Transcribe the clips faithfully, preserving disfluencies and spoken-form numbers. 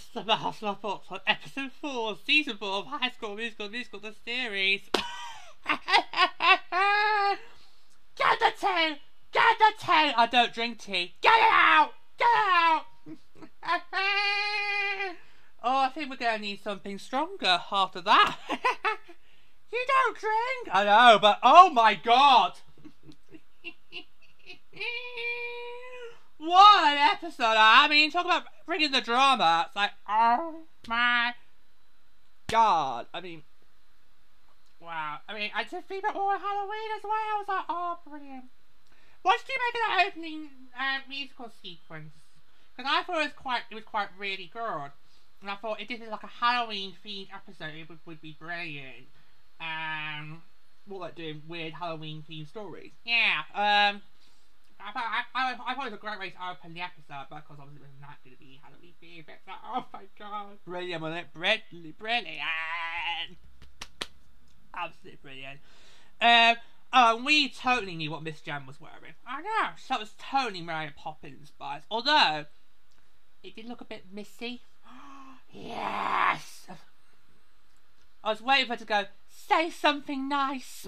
some of my thoughts on episode four, season four of High School Musical Musical the series. Get the tea! Get the tea! I don't drink tea. Get it out! Get it out! Oh, I think we're going to need something stronger after that. You don't drink? I know, but oh my god! What an episode! I mean, talk about bringing the drama. It's like, oh my god. I mean, wow. I mean, I did feedback all on Halloween as well. I was like, oh, brilliant. What did you make of that opening uh, musical sequence? Because I thought it was quite, it was quite really good. And I thought if this is like a Halloween themed episode, it would, would be brilliant. Um, what like doing weird Halloween themed stories. Yeah. Um. I thought, I, I, I thought it was a great way to open the episode, because obviously it was not going to be Halloween themed. It's like, oh my god, brilliant, wasn't it? Brilliant, brilliant, absolutely brilliant. Um, oh, we totally knew what Miss Jem was wearing. I know, so it was totally Mary Poppins vibes. Although it did look a bit missy. Yes, I was waiting for her to go say something nice.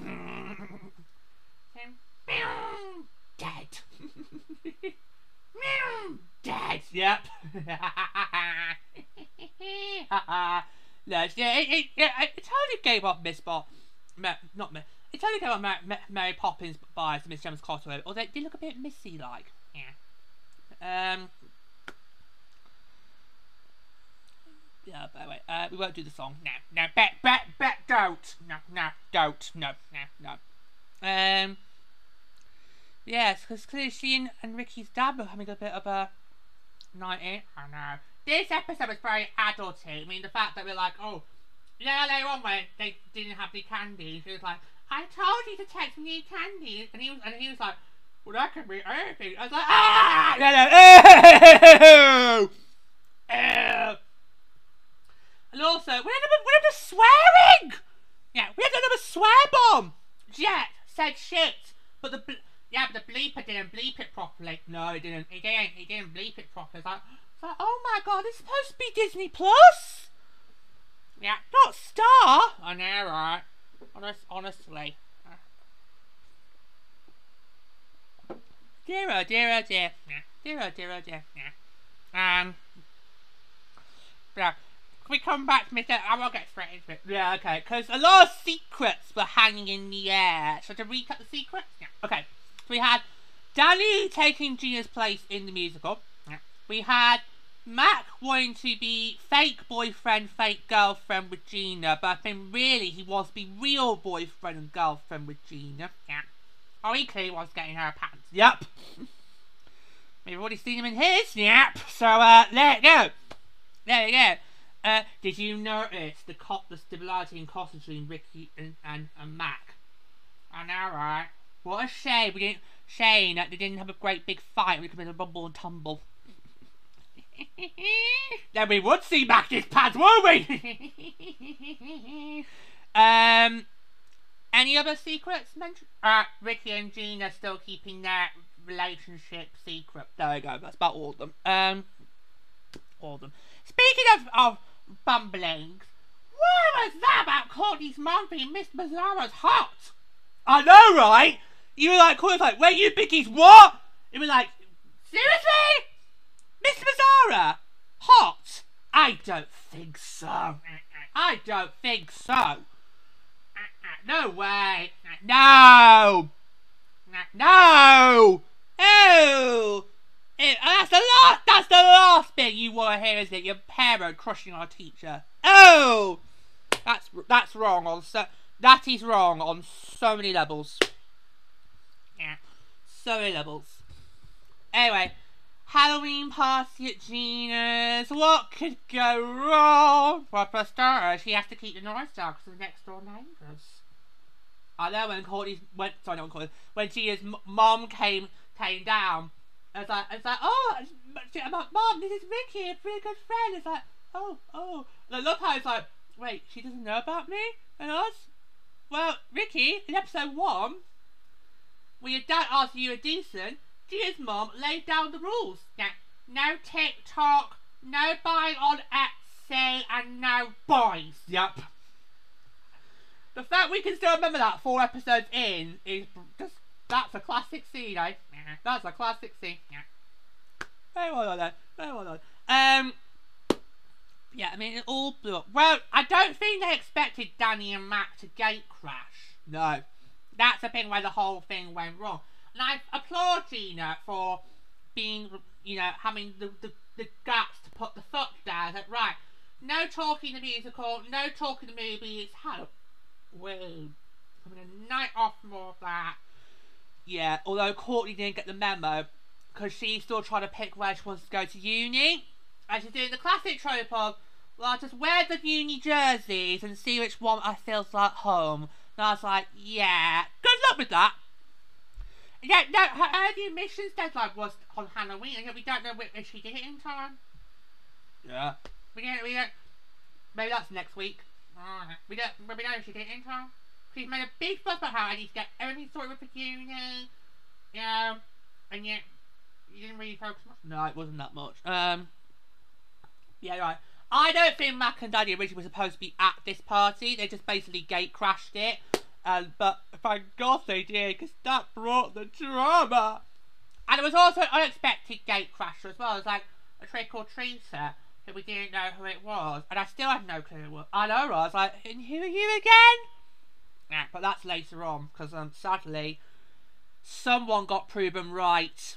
Dead. Dead. Yep. No, yeah, it, it, it, it totally gave off Miss Bot. Not Miss. It totally gave off Mary, Mary Poppins vibes, Miss Gemma's costume. Although it did look a bit missy like. Yeah. Um. Yeah, by the way, uh, we won't do the song. No, no, bet, bet, bet, don't. No, no, don't. No, no, no. Um. Yes, because clearly she and, and Ricky's dad were having a bit of a night in. I know. This episode was very adulty. I mean, the fact that we're like, oh, yeah, later on when they didn't have any candy, she was like, I told you to take some new candy. And he was, and he was like, well, that could be anything. I was like, ah! No, no. Ew. And also, we had another, we had a swearing! Yeah, we had another swear bomb! Jet said shit, but the... Yeah, but the bleeper didn't bleep it properly. No, it didn't. He didn't. He didn't bleep it properly. It's like, it's like, oh my god, it's supposed to be Disney Plus. Yeah, not Star. I know, right? Honest, honestly. Dear oh dear oh dear. Yeah. Dear oh dear oh dear. Yeah. Um. Yeah. Can we come back to Mister I won't get straight into it. Yeah, okay. Because a lot of secrets were hanging in the air. So to recap the secrets? Yeah. Okay. We had Danny taking Gina's place in the musical. Yeah. We had Mac wanting to be fake boyfriend, fake girlfriend with Gina, but I think really he wants to be real boyfriend and girlfriend with Gina. Yeah. Oh, he clearly wants getting her pants. Yep. We've already seen him in his. Yep. So, uh, there you go. There you go. Uh, did you notice the cop, the stability and cost between Ricky and, and, and Mac? I know, right? What a shame we didn't shame that they didn't have a great big fight. We could have been a rumble and tumble. Then we would see Mac in his pants, won't we? um, any other secrets mentioned? Uh, Ricky and Gina still keeping their relationship secret. There we go. That's about all of them. Um, all of them. Speaking of of bumblings, what was that about Courtney's mum being Miss Mazzara's hot? I know, right? You were like, Courtney's like, wait, you think he's what? It was like, seriously? Miss Mazzara? Hot? I don't think so. I don't think so. No way. No. No. Ew. Ew. That's the last, that's the last bit you want to hear, isn't it? Your parent crushing on a teacher. Oh. That's, that's wrong on so, that is wrong on so many levels. Yeah. So many levels. Anyway. Halloween party at Gina's. What could go wrong? Well, for a starter, she has to keep the noise down because of the next door neighbours. I know when Courtney's went. Sorry, not Courtney. When Gina's mom came came down, it's like it's like oh, I'm like, Mom, this is Ricky, a pretty good friend. It's like oh oh. And I love how it's like wait, she doesn't know about me and us. Well, Ricky, in episode one, when your dad asked if you were decent, Gina's mom laid down the rules. Now, no TikTok, No buying on Etsy and no boys. Yep. The fact we can still remember that four episodes in is just, that's a classic scene, eh? That's a classic scene. Very well done, then. Very well done. Um, yeah, I mean, it all blew up. Well, I don't think they expected Danny and Mac to gate crash. No. That's the thing where the whole thing went wrong. And I applaud Gina for being, you know, having the, the, the guts to put the foot down. That, right, no talking the musical, no talking the movies. How? Well, having a night off, more of that. Yeah, although Courtney didn't get the memo because she's still trying to pick where she wants to go to uni. And she's doing the classic trope of, well, I'll just wear the uni jerseys and see which one I feels like home. And I was like, yeah, good luck with that. Yeah, no, her early admissions deadline was on Halloween, and yet we don't know if she did it in time. Yeah. We don't, we don't, maybe that's next week. Uh, we don't, but we don't know if she did it in time. She's made a big fuss about how I need to get everything sorted with the uni. Yeah, and yet, you didn't really focus much. No, it wasn't that much. Um, yeah, right. I don't think Mac and Daddy originally were supposed to be at this party. They just basically gate crashed it. Um, but thank God they did, because that brought the drama. And it was also an unexpected gate crasher as well. It was like a trick or treater that we didn't know who it was. And I still had no clue who it was. I know, I was like, and who are you again? Yeah, but that's later on, because um, sadly, someone got proven right.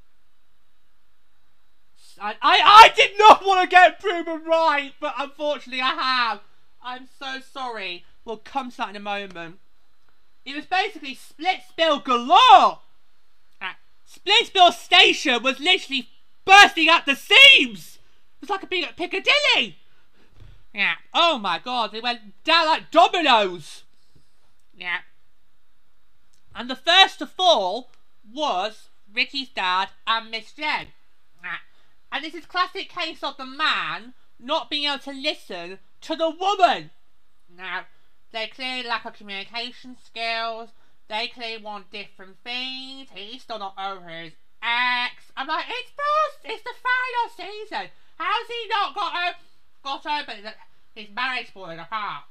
I, I, I did not want to get proven right, but unfortunately I have. I'm so sorry. We'll come to that in a moment. It was basically split spill galore. Uh, split spill station was literally bursting at the seams. It was like a big Piccadilly. Yeah. Oh my God, they went down like dominoes. Yeah. And the first to fall was Ricky's dad and Miss Jen. Yeah. And this is classic case of the man not being able to listen to the woman. Now, they clearly lack of communication skills. They clearly want different things. He's still not over his ex. I'm like, it's first, it's the final season. How's he not got over, got over the, his marriage falling apart?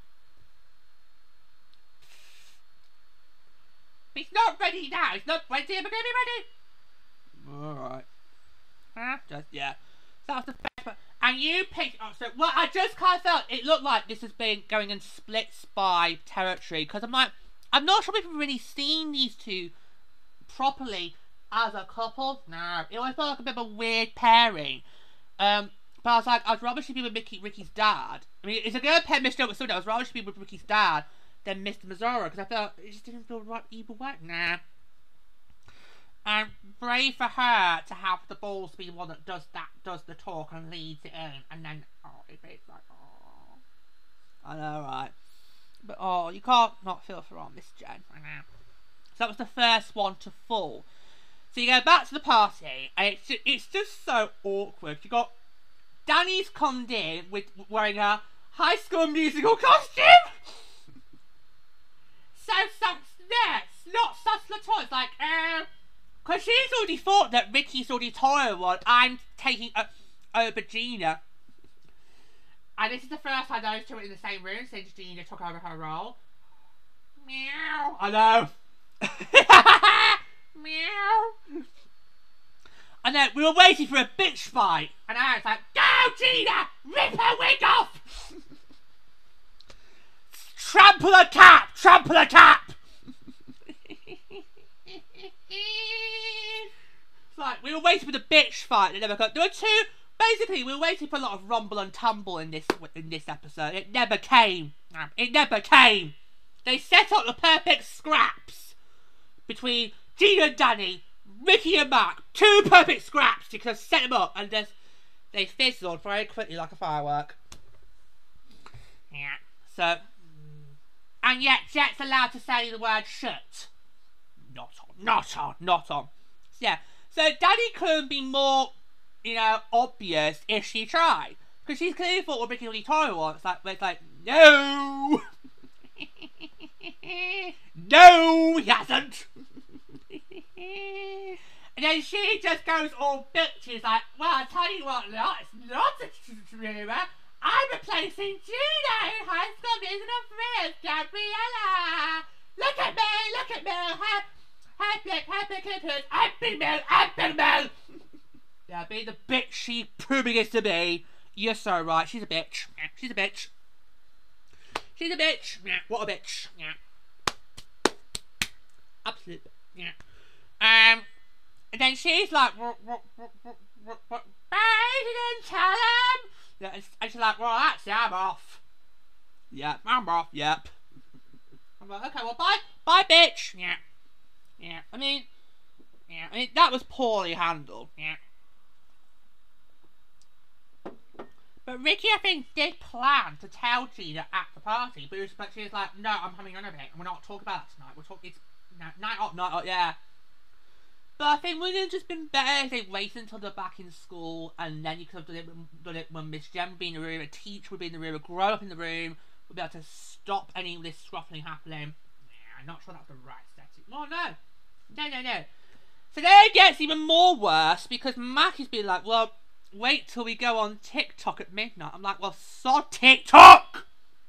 He's not ready now. He's not. When's he ever going to be ready? Alright. Huh? Just, yeah. So that was the best part. And you picked up, so, well, I just kind of felt it looked like this has been going in split spy territory, because I'm like, I'm not sure we've really seen these two properly as a couple. No, it always felt like a bit of a weird pairing. Um, but I was like, I'd rather she be with Mickey, Ricky's dad. I mean, it's a good pair, Mister With Sunday. I was rather she be with Ricky's dad than Mister Mazzara, because I felt it just didn't feel right either way. Nah. And brave for her to have the balls be the one that does that, does the talk and leads it in, and then, oh, it's like, oh. I know, right? But, oh, you can't not feel for our Miss Jen. I know. So that was the first one to fall. So you go back to the party, and it's just, it's just so awkward. You got Danny's come in with wearing a High School Musical costume. so, so, yeah, it's not sus at all. It's like, um... because she's already thought that Ricky's already told her one. I'm taking uh, over Gina. And this is the first time those two were in the same room since Gina took over her role. Meow. I know. Meow. I know, we were waiting for a bitch fight. And I was like, go Gina! Rip her wig off! Trample a cap! Trample a cap! It's like, we were waiting for the bitch fight. It never got. There were two. Basically, we were waiting for a lot of rumble and tumble in this in this episode. It never came. It never came. They set up the perfect scraps between Gina and Danny, Ricky and Mac. Two perfect scraps to kind of set them up, and just they fizzled very quickly like a firework. Yeah. So, and yet Jet's allowed to say the word shit. Not on. Not on. Not on. So, yeah. So Danny couldn't be more, you know, obvious if she tried. Because she's clearly thought what Ricky really told her once. Like, it's like, no! No, he hasn't! And then she just goes all bitchy, like, well, I'll tell you what, no, it's not a rumor. I'm replacing Gina in High School Musical Friends, Gabriella. Look at me, look at me. Happy, happy, happy, happy, happy, Mel, happy, Mel. Yeah, being the bitch she proving is to be. You're so right, she's a bitch. Yeah, she's a bitch. She's a bitch. Yeah, what a bitch. Yeah. Absolute. Yeah. Um, and then she's like, what, what, what, what, what, what, I didn't tell him. Yeah, and she's like, well, that's it, I'm off. Yep, I'm off, yep. I'm like, okay, well, bye, bye, bitch. Yeah, yeah, I mean, yeah, I mean, that was poorly handled, yeah. But Ricky, I think, did plan to tell Gina at the party, but, was, but she was like, no, I'm having none of it, and we're not talking about that tonight, we're talking, it's, no, night out, night out, yeah. But I think wouldn't it have just been better if they waited until they're back in school, and then you could have done it, done it when Miss Jem would be in the room, a teacher would be in the room, a grown up in the room, would be able to stop any of this scruffling happening. Yeah, I'm not sure that's the right setting. No, no. No, no, no. So then it gets even more worse, because Mac has been like, well, wait till we go on TikTok at midnight. I'm like, well, sod TikTok!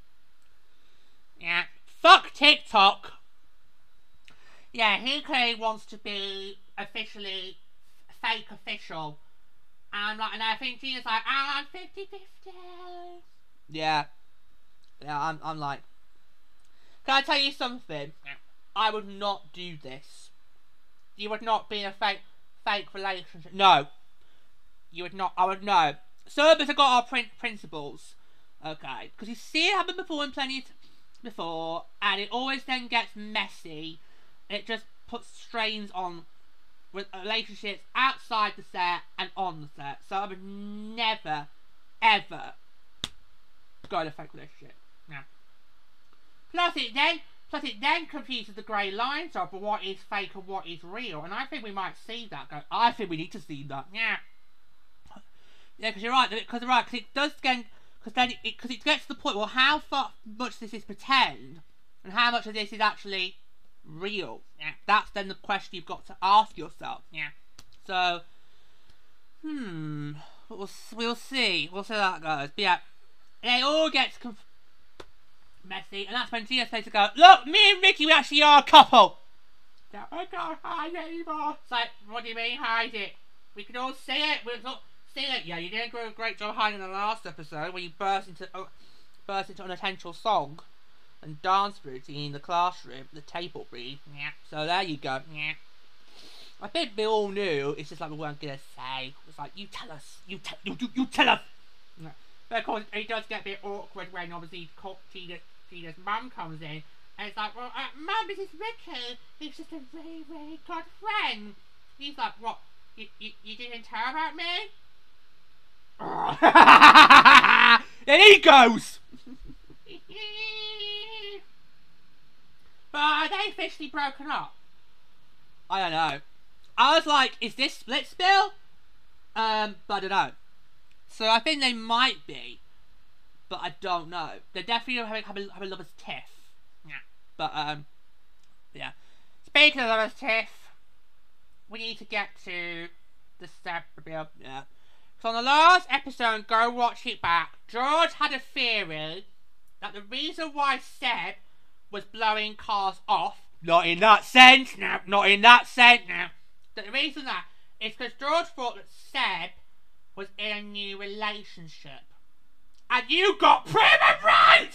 Yeah, fuck TikTok. Yeah, he clearly wants to be officially fake official. And I'm like, and I think Gina's like, oh, I'm fifty fifty. Yeah. Yeah, I'm, I'm like, can I tell you something? Yeah. I would not do this. You would not be in a fake, fake relationship. No. You would not, I would know. Some of us have got our prin principles. Okay. Because you see it happen before and plenty before, and it always then gets messy. It just puts strains on with relationships outside the set and on the set. So I would never, ever go in a fake relationship. Yeah. Plus it then, plus it then confuses the grey lines of what is fake and what is real. And I think we might see that. Go, I think we need to see that. Yeah. Yeah, because you're right. Because you're right. Because it does get. Because then, because it, it gets to the point. Well, how far much this is pretend, and how much of this is actually real. Yeah, that's then the question you've got to ask yourself. Yeah. So, hmm, we'll we'll see. We'll see how that goes. But yeah, and it all gets conf messy, and that's when Gina says to go, look, me and Ricky, we actually are a couple. So, I can't hide it anymore. It's like, what do you mean hide it? We can all see it. We can all see it. Yeah, you didn't do a great job hiding in the last episode where you burst into uh, burst into an unintentional song and dance routine in the classroom, the table read. Yeah. So there you go. Yeah. I think we all knew. It's just like we weren't gonna say. It's like, you tell us. You tell. You, you you tell us. Yeah. But of course, it does get a bit awkward when obviously Gina's, Gina's mum comes in, and it's like, well, uh, mum, this is Ricky. He's just a really, really good friend. He's like, what? You you, you didn't tell about me? Then he goes. But are they officially broken up? I don't know. I was like, is this split spill? Um, but I don't know. So I think they might be, but I don't know. They're definitely having have a, have a lovers tiff. Yeah. But um, yeah. Speaking of lovers tiff, we need to get to the step reveal. Yeah. So on the last episode, go watch it back. George had a theory that the reason why Seb was blowing cars off, not in that sense, no, not in that sense, no. That the reason that is because George thought that Seb was in a new relationship. And you got proven right!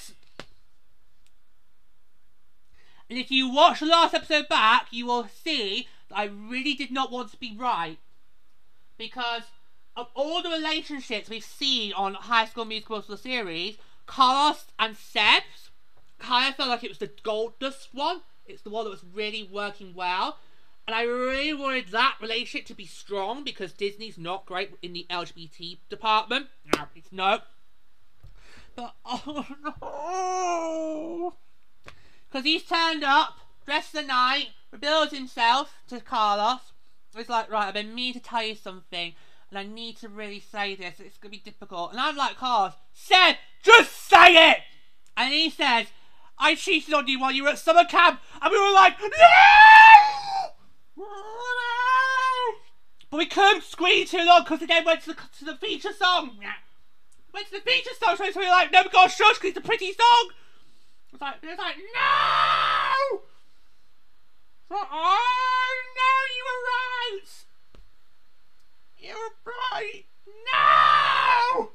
And if you watch the last episode back, you will see that I really did not want to be right. Because of all the relationships we've seen on High School Musical the series, Carlos and Seb's kind of felt like it was the goldust one. It's the one that was really working well. And I really wanted that relationship to be strong because Disney's not great in the L G B T department. No, it's no. But, oh no. Because he's turned up, dressed the night, reveals himself to Carlos. It's like, right, I've been meaning to tell you something. And I need to really say this. It's going to be difficult. And I'm like, Carlos, Seb, just say it! And he says, I cheated on you while you were at summer camp. And we were like, no! But we couldn't screen too long because it then went to the, to the feature song. Went to the feature song, so we were like, no, we got to shush because it's a pretty song. It's like, it's like, no! It's like, oh, no, you were right. You were right. No!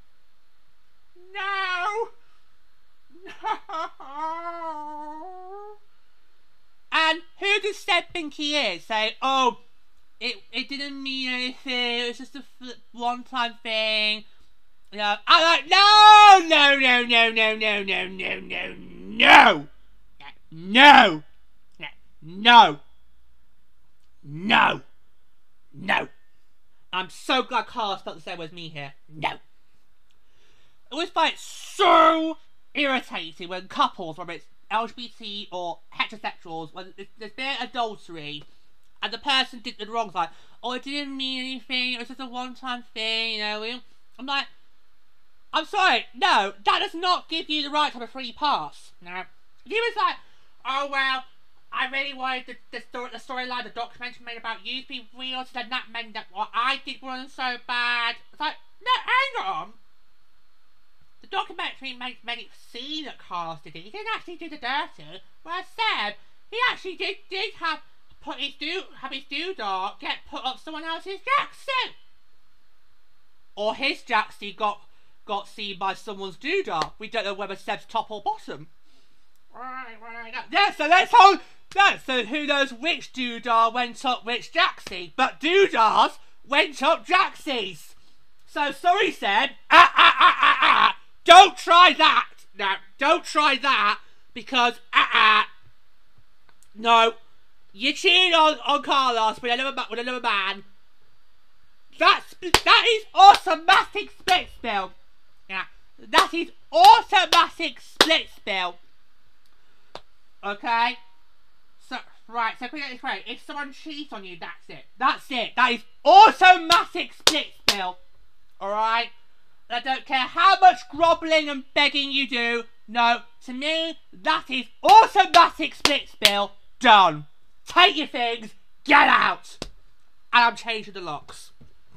No! No! And who does Seb think he is? Say, oh, it it didn't mean anything. It was just a one-time thing. You know, I'm like, no, no, no, no, no, no, no, no, no, no, no, no, no, no. I'm so glad Carl felt the same way as me here. No. I always find it so irritating when couples, whether it's L G B T or heterosexuals, when there's been adultery and the person did the wrong, like, oh, it didn't mean anything, it was just a one-time thing, you know. I'm like, I'm sorry, no, that does not give you the right to have a free pass. Now, if he was like, oh, well, I really wanted the, the, story, the storyline, the documentary made about you to be real, so then that meant that what I did wasn't so bad. It's like, no, hang on. The documentary made, made it seem that Carlos did it. He didn't actually do the dirty. Whereas Seb, he actually did did have put his do have his doodah get put up someone else's jacksuit, or his jacksuit got got seen by someone's doodah. We don't know whether Seb's top or bottom. Right, right. Yeah, so let's hold. Yeah, so who knows which doodah went up which jacksie? But doodahs went up jacksies. So sorry, Seb. Ah ah ah ah ah. Don't try that! No, don't try that, because, uh-uh, no, you're cheating on, on Carlos with another, with another man. That's, that is automatic split spill. Yeah, that is automatic split spill. Okay? So, right, so put it this way, if someone cheats on you, that's it. That's it. That is automatic split spill. Alright? I don't care how much grovelling and begging you do. No, to me, that is automatic split spill. Done. Take your things, get out. And I'm changing the locks.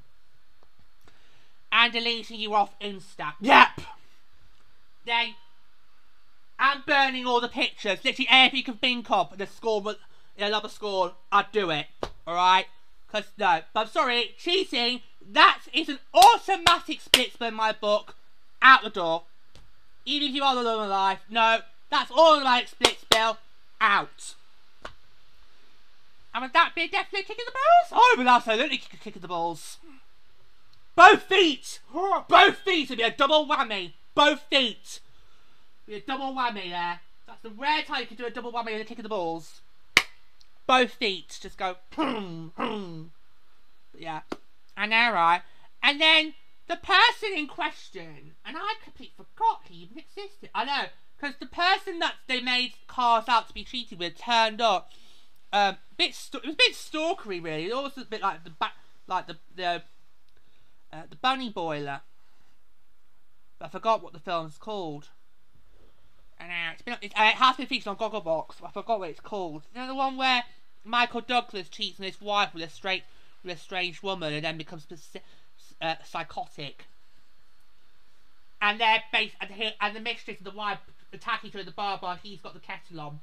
And deleting you off Insta. Yep. Then, I'm burning all the pictures. Literally everything you can think of in a school, in another school, I'd do it. Alright? Because, no. But I'm sorry, cheating, that is an automatic split spill in my book. Out the door. Even if you are alone in life, no. That's automatic split spill. Out. And would that be definitely kicking the balls? Oh, but absolutely kicking the balls. Both feet! Both feet would be a double whammy. Both feet. Be a double whammy there. That's the rare time you can do a double whammy with a kick of the balls. Both feet. Just go. But yeah. I know, right? And then the person in question, and I completely forgot he even existed. I know, because the person that they made Cars out to be treated with turned up. Um, bit it was a bit stalkery, really. It was a bit like the back, like the the uh, the bunny boiler. I forgot what the film's called. And uh, it's been, it's, uh, it has been featured on Gogglebox. I forgot what it's called. You know, the one where Michael Douglas cheats on his wife with a straight with a strange woman and then becomes uh, psychotic. And they're based and, he, and the mistress and the wife attack each other at the bar while he's got the kettle on.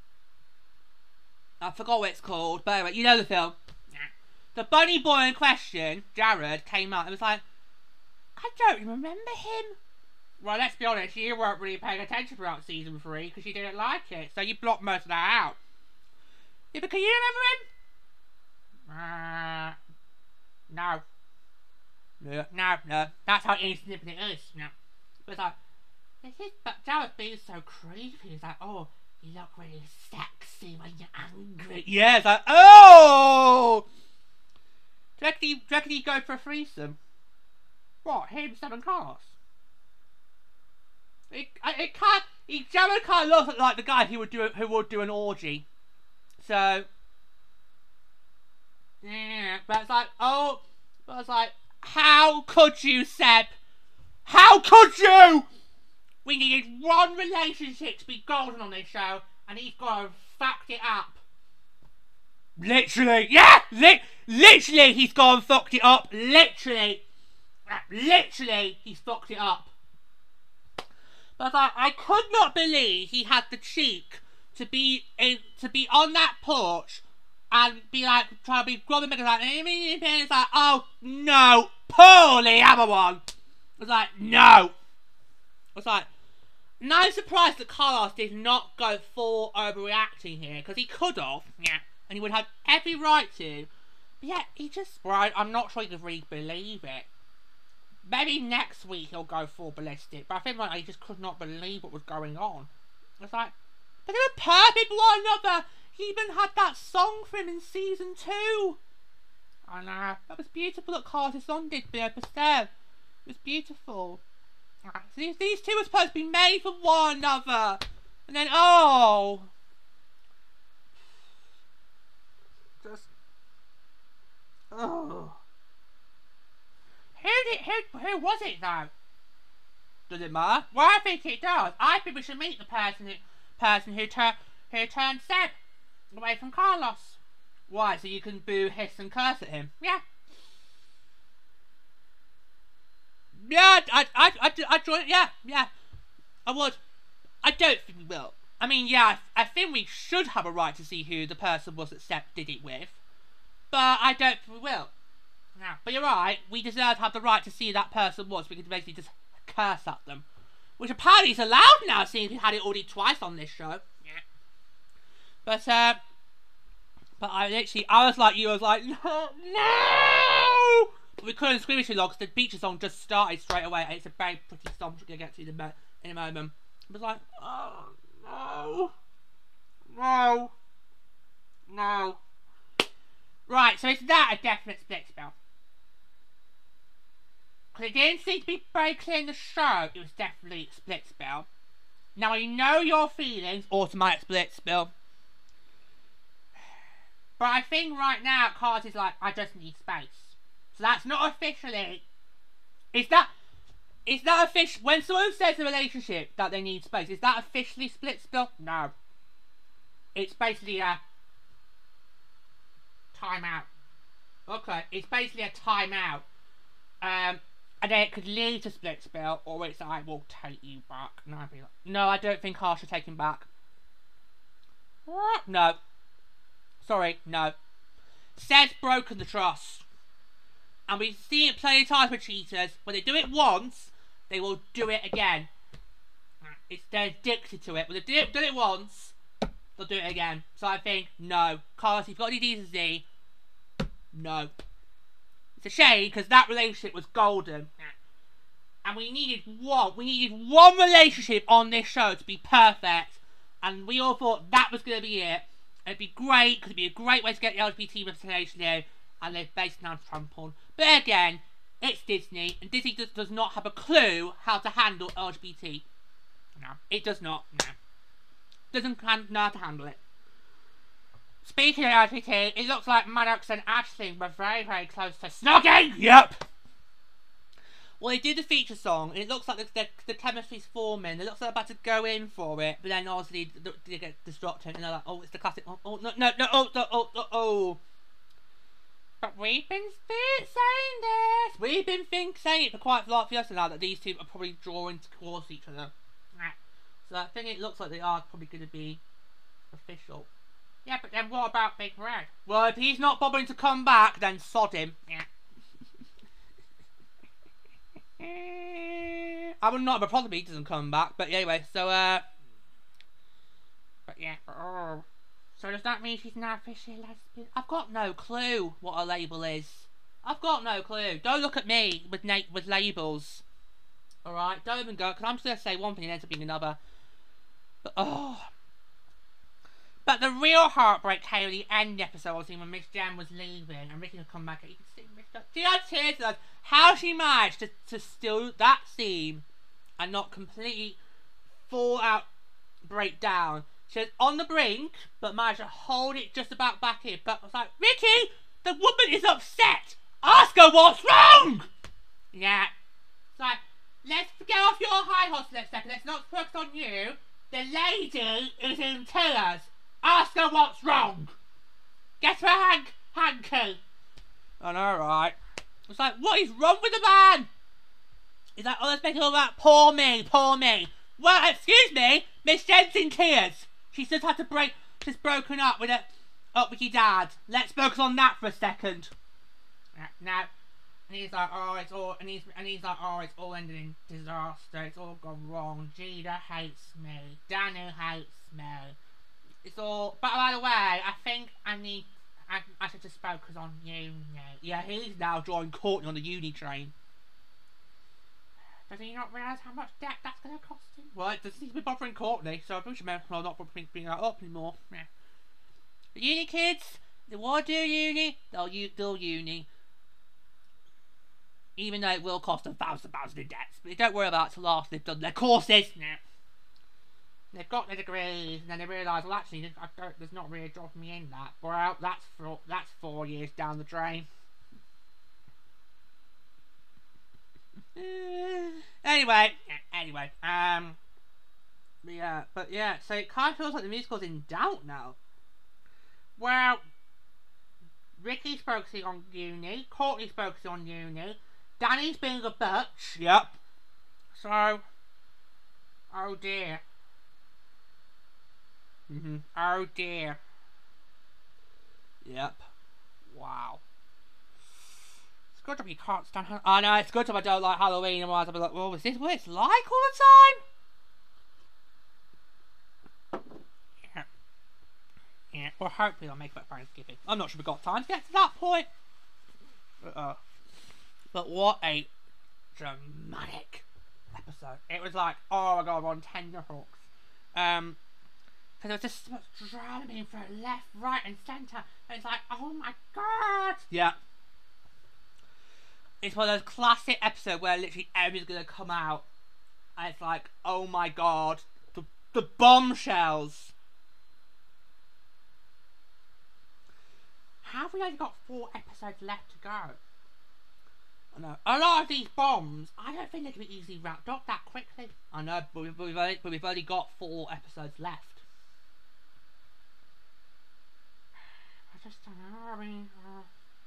I forgot what it's called, but anyway, you know the film. The bunny boy in question, Jared, came out and was like, I don't remember him. Well, let's be honest, you weren't really paying attention throughout season three because you didn't like it, so you blocked most of that out. Yeah, but can you remember him? Uh, no. No, no, no. That's how insignificant it is. No. But it's like, this is, but Jared's being so creepy. He's like, oh, you look really sexy when you're angry. Yeah, it's like, oh! Do you reckon he, do you reckon he'd go for a threesome? What, him, seven cars? It, it can't, he, Jared kind of looks like the guy who would do, who would do an orgy. So, yeah, but it's like, oh, but it's like, how could you, Seb? How could you? We needed one relationship to be golden on this show, and he's got to fact it up. Literally, yeah, li literally, he's gone and fucked it up. Literally, literally, he's fucked it up. But I, I could not believe he had the cheek to be in, to be on that porch and be like trying to be grubbing because like, it's like, oh no, poorly other one. It's like, no. It's like, no surprise that Carlos did not go full overreacting here because he could have, yeah, and he would have every right to. But yeah, he just, right, I'm not sure he could really believe it. Maybe next week he'll go full ballistic, but I think like he just could not believe what was going on. It's like, they were perfect for one another. He even had that song for him in season two. I know, that was beautiful that Carlos' song did be able to serve. It was beautiful. So these, these two were supposed to be made for one another. And then, oh. Just. Oh. Who did, who, who was it though? Does it matter? Well, I think it does. I think we should meet the person who, person who, tur who turned Seb away from Carlos. Why? So you can boo, hiss and curse at him? Yeah. Yeah, I, I, I, I join it. Yeah, yeah, I would. I don't think we will. I mean, yeah, I, I think we should have a right to see who the person was that Seb did it with, but I don't think we will. No, but you're right. We deserve to have the right to see who that person was. We could basically just curse at them, which apparently is allowed now, seeing we had it already twice on this show. Yeah. But uh, but I literally, I was like you. I was like, no, no. But we couldn't scream it too long because the Beacher song just started straight away, and it's a very pretty song which we're going to get to in a, in a moment. I was like, oh, no, no, no. Right, so is that a definite split spell? Because it didn't seem to be very clear in the show, it was definitely a split spell. Now I know your feelings, automatic split spell. But I think right now, Cards is like, I just need space. So that's not officially. Is that is that official? When someone says in a relationship that they need space, is that officially split spill? No. It's basically a timeout. Okay, it's basically a timeout. Um, and then it could lead to split spill, or it's I will take you back. No, I'd be like, no, I don't think I should take him back. No. Sorry, no. Seb's broken the trust. And we've seen it plenty of times with cheaters. When they do it once, they will do it again. It's, they're addicted to it. When they do it, do it once, they'll do it again. So I think, no. Carlos, if you've got any decency, no. It's a shame, because that relationship was golden. And we needed one. We needed one relationship on this show to be perfect. And we all thought that was going to be it. It'd be great, because it'd be a great way to get the L G B T representation here. And they've based now trampled. But again, it's Disney, and Disney does, does not have a clue how to handle L G B T. No, it does not. No, doesn't know how to handle it. Speaking of L G B T, it looks like Maddox and Aisling were very, very close to snogging. Yep. Well, they did the feature song, and it looks like the, the, the chemistry's forming. It looks like they're about to go in for it, but then obviously they get distracted, and they're like, "Oh, it's the classic. Oh, oh no, no, no, oh, no, oh, oh, oh." But we've been saying this. We've been think saying it for quite a lot for us now that these two are probably drawing towards each other. So I think it looks like they are probably going to be official. Yeah, but then what about Big Red? Well, if he's not bothering to come back, then sod him. Yeah. I would not have a problem if he doesn't come back. But anyway, so uh. But yeah. Oh. So does that mean she's now officially a lesbian? I've got no clue what a label is. I've got no clue. Don't look at me with na with labels. Alright, don't even go, because I'm just going to say one thing and ends up being another. But, oh. But the real heartbreak came at the end of the episode, obviously, when Miss Jen was leaving and Ricky had come back. You can see Miss Jen. Do you have tears to us? How she managed to, to steal that scene and not completely fall out, break down. She was on the brink, but managed to hold it just about back in. But I was like, Ricky, the woman is upset. Ask her what's wrong. Yeah. It's like, let's get off your high horse for a second. Let's not focus on you. The lady is in tears. Ask her what's wrong. Get her a hank hanky. I know, right? It's like, what is wrong with the man? He's like, oh, let's make it all about poor me, poor me. Well, excuse me, Miss Jen's in tears. She's just had to break, just broken up with it, up with your dad. Let's focus on that for a second. Now, and he's like, oh, it's all, and he's, and he's like, oh, it's all ended in disaster. It's all gone wrong. Gina hates me. Danu hates me. It's all, but by the way, I think I need, I, I should just focus on uni. Yeah, he's now joined Courtney on the uni train. Does he not realise how much debt that's going to cost him? Well, it doesn't seem to be bothering Courtney, so I think she may well not bring that up anymore. Yeah. The uni kids, they want to do uni, they'll do uni. Even though it will cost them thousands and thousands in debts. But they don't worry about it till after they've done their courses. Yeah. They've got their degrees, and then they realise, well, actually, I don't, there's not really a job for me in that. Well, that's four, that's four years down the drain. Anyway, anyway, um, yeah, but yeah, so it kind of feels like the musical's in doubt now. Well, Ricky's focusing on uni, Courtney's focusing on uni, Danny's being a bitch. Yep. So, oh dear. Mm-hmm. Oh dear. Yep. Wow. It's good job you can't stand Halloween. I know, it's good job I don't like Halloween, otherwise I'll be like, well, is this what it's like all the time? Yeah. Yeah, well, hopefully I'll make it by Thanksgiving. I'm not sure we've got time to get to that point. But, uh, but what a dramatic episode. It was like, oh my god, we're on tenterhooks. Um, because there was just so much drama being thrown left, right, and centre. And it's like, oh my god. Yeah. It's one of those classic episodes where literally everything's gonna come out, and it's like, oh my god, the the bombshells. Have we only got four episodes left to go? I know a lot of these bombs. I don't think they can be easily wrapped up that quickly. I know, but we've, we've only but we've only got four episodes left. I just don't know. I mean. Uh...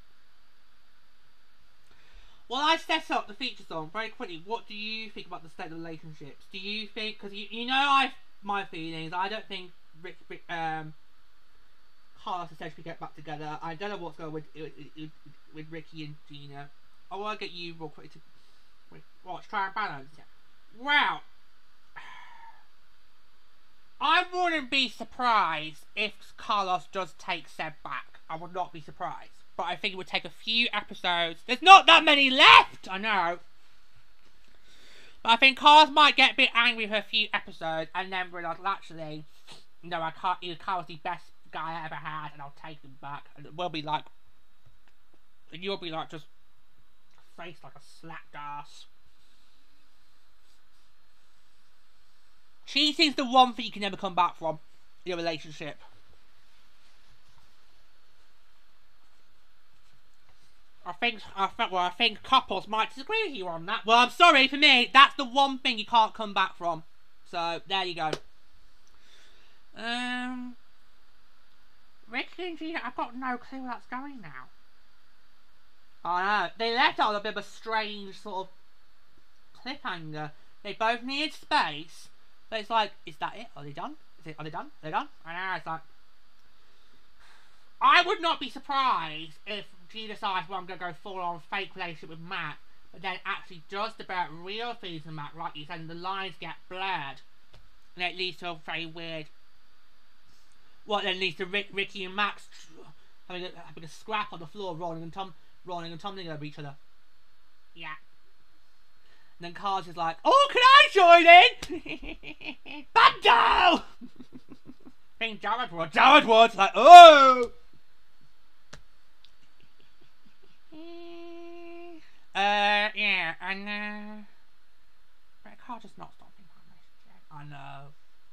Well, I set up the feature song very quickly. What do you think about the state of relationships? Do you think, because you, you know I my feelings, I don't think Rick, Rick um, Carlos and Cedric get back together. I don't know what's going on with, with, with, with Ricky and Gina. I want to get you real quick to watch, try and balance it. Well, I wouldn't be surprised if Carlos does take Seb back. I would not be surprised. But I think it would take a few episodes. There's not that many left! I know. But I think Carlos might get a bit angry for a few episodes and then realise, well, actually, no, I can't. Carlos the best guy I ever had, and I'll take him back. And it will be like, and you'll be like just face like a slapped ass. Cheating's the one thing you can never come back from in a relationship. I think, I think, well, I think couples might disagree with you on that. Well, I'm sorry, for me, that's the one thing you can't come back from. So, there you go. Um, Ricky and Gina, I've got no clue where that's going now. I know, they left out a bit of a strange sort of cliffhanger. They both needed space, but it's like, is that it? Are they done? Is it, are they done? Are they done? I know, it's like, I would not be surprised if she decides, well, I'm going to go full on fake relationship with Matt, but then actually does develop real feelings with Matt, like you said, and the lines get blurred. And it leads to a very weird, what then leads to Rick, Ricky and Max having a, having a scrap on the floor, rolling and tom, rolling and tumbling over each other. Yeah. And then Carlos is like, oh, can I join in? Bando! I think Jared would. Jared would. Like, oh! Uh, yeah, and, uh... But I can't just not stop thinking about this. I know.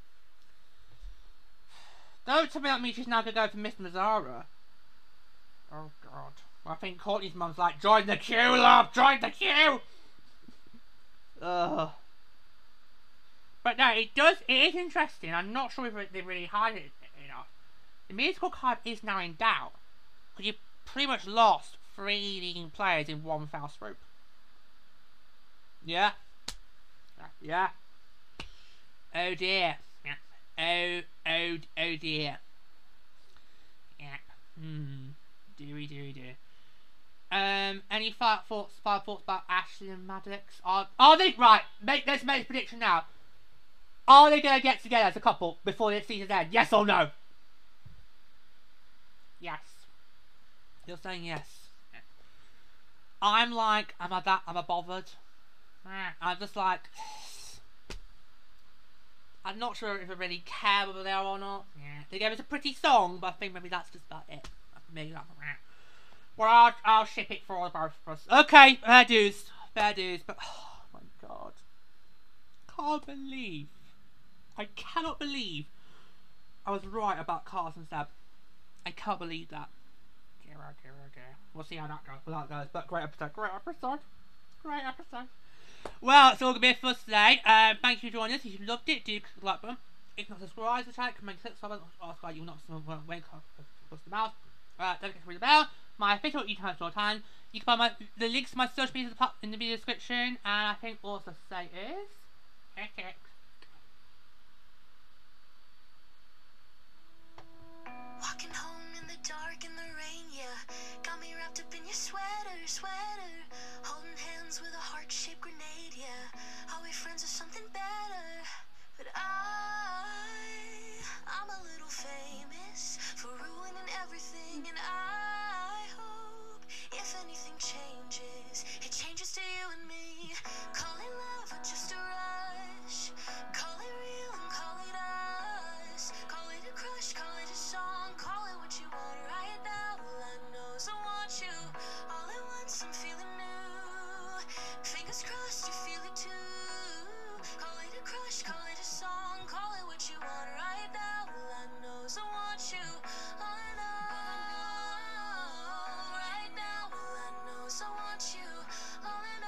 Don't tell me that means she's now gonna go for Miss Mazzara. Oh, God. Well, I think Courtney's mum's like, join the queue, love! Join the queue! Ugh. But no, it does, it is interesting. I'm not sure if they really hide it enough. The musical card is now in doubt. Because you pretty much lost three leading players in one foul swoop. Yeah. Yeah. Oh dear. Yeah. Oh, oh, oh dear. Yeah. Hmm. Deary, deary, dear. Um, any final thoughts, final thoughts about Ashley and Maddox? Are, are they, right, make, let's make a prediction now. Are they going to get together as a couple before the season's end? Yes or no? Yes. You're saying yes. I'm like, am I that, am I bothered? I'm just like, I'm not sure if I really care whether they are or not. Yeah. They gave us a pretty song, but I think maybe that's just about it. Maybe that's, well, I'll, I'll ship it for all of both of us. Okay, fair dues. Fair dues, but oh my god. Can't believe. I cannot believe I was right about Cars and Seb. I can't believe that. Dear, oh dear, oh dear. We'll see how that goes. Well, that goes. But great episode. Great episode. Great episode. Well, it's all going to be it for us today. Um, thank you for joining us. If you loved it, do click the like button. If not subscribed, the channel, comment, click subscribe, ask why you will not subscribe when across the mouse. Uh, don't forget to ring the bell. My official YouTube channel all time. You can find my the links to my social media in the video description, and I think all to say is okay. Walking home in the dark in the rain, yeah. Got me wrapped up in your sweater, sweater. Holding hands with a heart-shaped grenade, yeah. Are we friends or something better? But I, I'm a little famous for ruining everything, and I hope if anything changes, it changes to you and me. Call it love or just a rush. Call it real and call it us. Call it a crush, call it a song. Call it what you want right now. All I know is I want you. All at once I'm feeling new. Fingers crossed you feel it too. Call it a crush, call it a song. Call it what you want right now. All I know is I want you. All I know right now. All I know is I want you. All I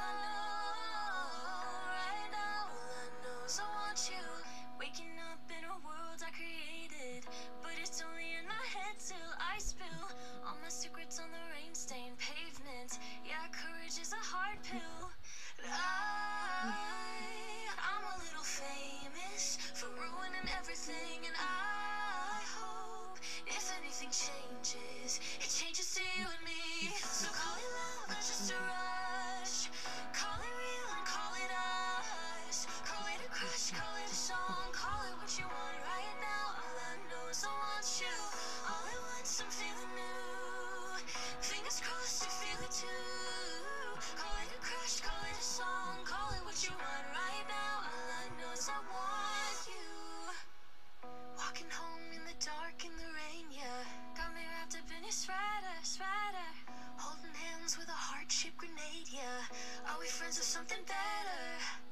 know right now. All I know is I want you. Waking up in a world I created, but it's only in my head till I spill all my secrets on the rain-stained pavement. Yeah, courage is a hard pill. I, I'm a little famous for ruining everything, and I hope if anything changes, it changes to you and me. So call it love or just a rush. Call it real and call it us. Call it a crush, call it a song. Call it what you want right now. All I know is I want you. All at once I'm feeling new. Fingers crossed you feel it too. Call it a crush, call it a song. Call it what you want right now. All I know is I want you. Walking home in the dark in the rain, yeah. Got me wrapped up in your sweater, sweater. Holding hands with a heart-shaped grenade, yeah. Are we friends or something better?